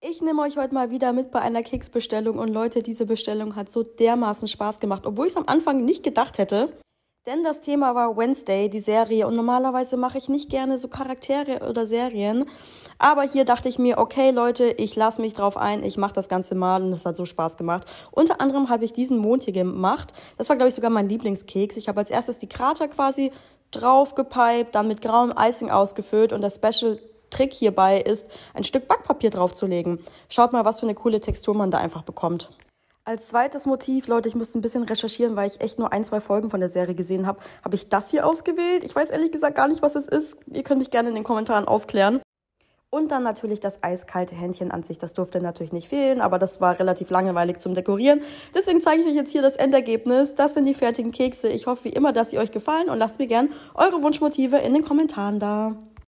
Ich nehme euch heute mal wieder mit bei einer Keksbestellung und Leute, diese Bestellung hat so dermaßen Spaß gemacht, obwohl ich es am Anfang nicht gedacht hätte. Denn das Thema war Wednesday, die Serie, und normalerweise mache ich nicht gerne so Charaktere oder Serien. Aber hier dachte ich mir, okay Leute, ich lasse mich drauf ein, ich mache das Ganze mal und es hat so Spaß gemacht. Unter anderem habe ich diesen Mond hier gemacht. Das war, glaube ich, sogar mein Lieblingskeks. Ich habe als erstes die Krater quasi drauf gepiped, dann mit grauem Icing ausgefüllt und das Special Trick hierbei ist, ein Stück Backpapier draufzulegen. Schaut mal, was für eine coole Textur man da einfach bekommt. Als zweites Motiv, Leute, ich musste ein bisschen recherchieren, weil ich echt nur 1, 2 Folgen von der Serie gesehen habe, habe ich das hier ausgewählt. Ich weiß ehrlich gesagt gar nicht, was es ist. Ihr könnt mich gerne in den Kommentaren aufklären. Und dann natürlich das eiskalte Händchen an sich. Das durfte natürlich nicht fehlen, aber das war relativ langweilig zum Dekorieren. Deswegen zeige ich euch jetzt hier das Endergebnis. Das sind die fertigen Kekse. Ich hoffe wie immer, dass sie euch gefallen und lasst mir gerne eure Wunschmotive in den Kommentaren da.